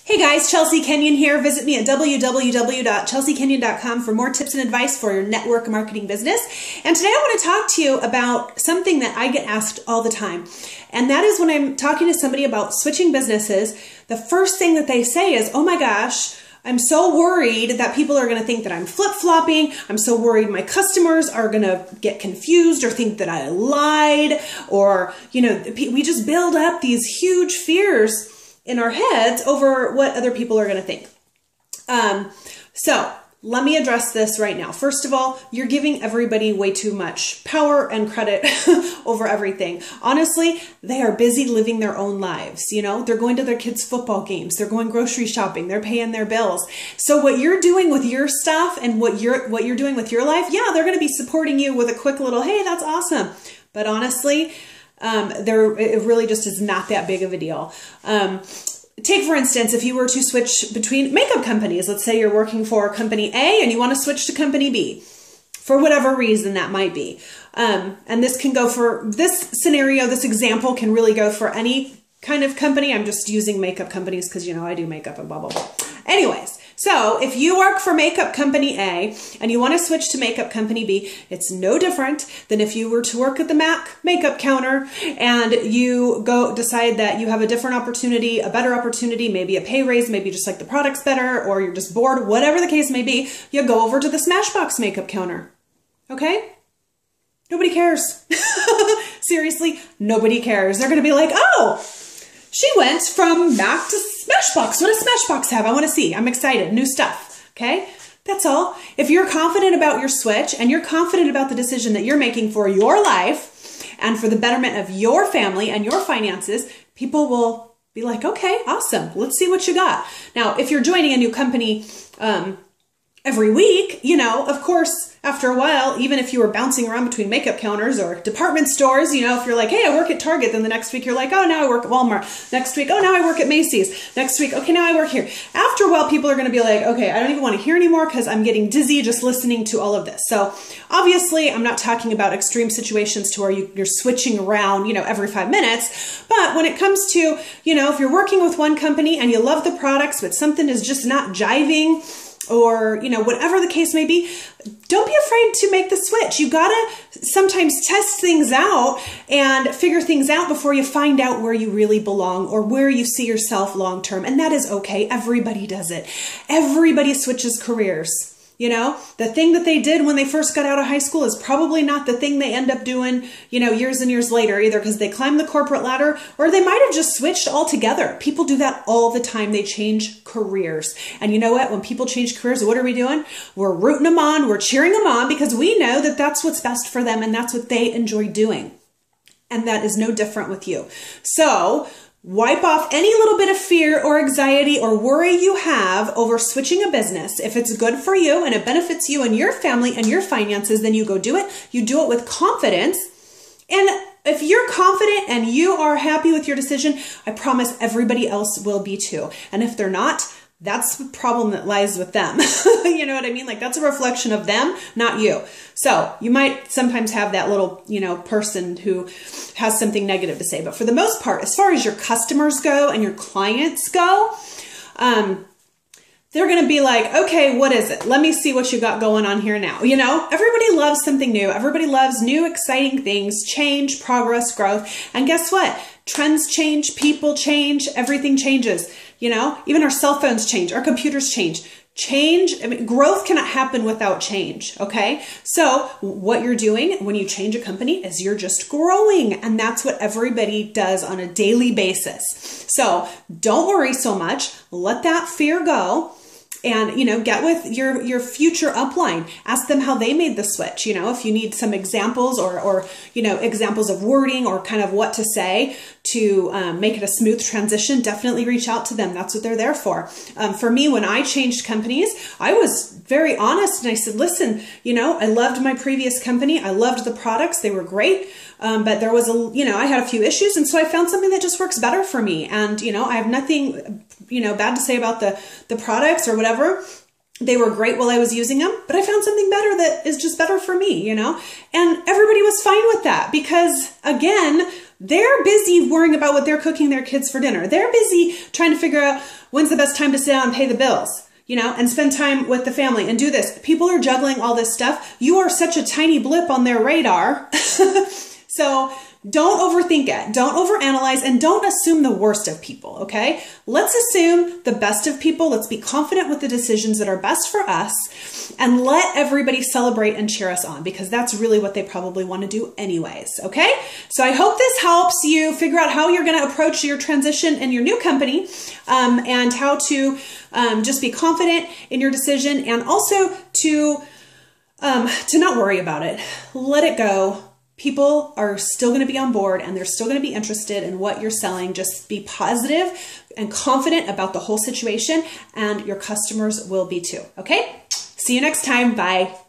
Hey guys, Chelsie Kenyon here. Visit me at www.chelseakenyon.com for more tips and advice for your network marketing business. And today I want to talk to you about something that I get asked all the time. And that is when I'm talking to somebody about switching businesses, the first thing that they say is, oh my gosh, I'm so worried that people are going to think that I'm flip-flopping. I'm so worried my customers are going to get confused or think that I lied, or, we just build up these huge fears in our heads over what other people are going to think. So let me address this right now. First of all, you're giving everybody way too much power and credit over everything. Honestly, they are busy living their own lives. They're going to their kids' football games. They're going grocery shopping. They're paying their bills. So what you're doing with your stuff and what you're doing with your life, yeah, they're going to be supporting you with a quick little, hey, that's awesome. But honestly, it really just is not that big of a deal. Take, for instance, if you were to switch between makeup companies, let's say you're working for company A and you want to switch to company B, for whatever reason that might be. And this can go for this scenario, this example can really go for any kind of company. I'm just using makeup companies because, I do makeup and blah, blah, blah. Anyways, so if you work for makeup company A and you want to switch to makeup company B, it's no different than if you were to work at the MAC makeup counter and you decide that you have a different opportunity, a better opportunity, maybe a pay raise, maybe just like the product's better, or you're just bored, whatever the case may be, you go over to the Smashbox makeup counter. Okay? Nobody cares. Seriously, nobody cares. They're going to be like, oh, she went from MAC to Smashbox. What does Smashbox have? I want to see. I'm excited. New stuff. Okay? That's all. If you're confident about your switch and you're confident about the decision that you're making for your life and for the betterment of your family and your finances, people will be like, okay, awesome. Let's see what you got. Now, if you're joining a new company every week, of course, after a while, even if you were bouncing around between makeup counters or department stores, if you're like, hey, I work at Target, then the next week you're like, oh, now I work at Walmart. Next week, oh, now I work at Macy's. Next week, okay, now I work here. After a while, people are going to be like, okay, I don't even want to hear anymore because I'm getting dizzy just listening to all of this. So obviously, I'm not talking about extreme situations to where you're switching around, every 5 minutes. But when it comes to, if you're working with one company and you love the products, but something is just not jiving, or, whatever the case may be, don't be afraid to make the switch. You gotta sometimes test things out and figure things out before you find out where you really belong or where you see yourself long term. And that is okay. Everybody does it. Everybody switches careers. The thing that they did when they first got out of high school is probably not the thing they end up doing, years and years later, either because they climbed the corporate ladder or they might have just switched altogether. People do that all the time. They change careers. And you know what? When people change careers, what are we doing? We're rooting them on. We're cheering them on because we know that that's what's best for them and that's what they enjoy doing. And that is no different with you. So wipe off any little bit of fear or anxiety or worry you have over switching a business. If it's good for you and it benefits you and your family and your finances, then you go do it. You do it with confidence. And if you're confident and you are happy with your decision, I promise everybody else will be too. And if they're not, that's the problem that lies with them. You know what I mean? Like that's a reflection of them, not you. So you might sometimes have that little, person who has something negative to say. But for the most part, as far as your customers go and your clients go, they're going to be like, okay, what is it? Let me see what you got going on here now. Everybody loves something new. Everybody loves new, exciting things, change, progress, growth. And guess what? Trends change, people change, everything changes. Even our cell phones change, our computers change. Growth cannot happen without change, okay? So what you're doing when you change a company is you're just growing, and that's what everybody does on a daily basis. So don't worry so much. Let that fear go. And, get with your future upline. Ask them how they made the switch. If you need some examples or examples of wording or kind of what to say to make it a smooth transition, definitely reach out to them. That's what they're there for. For me, when I changed companies, I was very honest and I said, listen, I loved my previous company. I loved the products. They were great. But there was I had a few issues. And so I found something that just works better for me. And, I have nothing, bad to say about the products or whatever. They were great while I was using them, but I found something better that is just better for me, And everybody was fine with that because, again, They're busy worrying about what they're cooking their kids for dinner. They're busy trying to figure out when's the best time to sit down and pay the bills, you know, and spend time with the family and do this. People are juggling all this stuff. You are such a tiny blip on their radar. So don't overthink it. Don't overanalyze, and don't assume the worst of people, okay? Let's assume the best of people. Let's be confident with the decisions that are best for us, and let everybody celebrate and cheer us on, because that's really what they probably want to do anyways, okay? So I hope this helps you figure out how you're going to approach your transition in your new company, and how to just be confident in your decision, and also to not worry about it. Let it go. People are still going to be on board, and they're still going to be interested in what you're selling. Just be positive and confident about the whole situation, and your customers will be too. Okay? See you next time. Bye.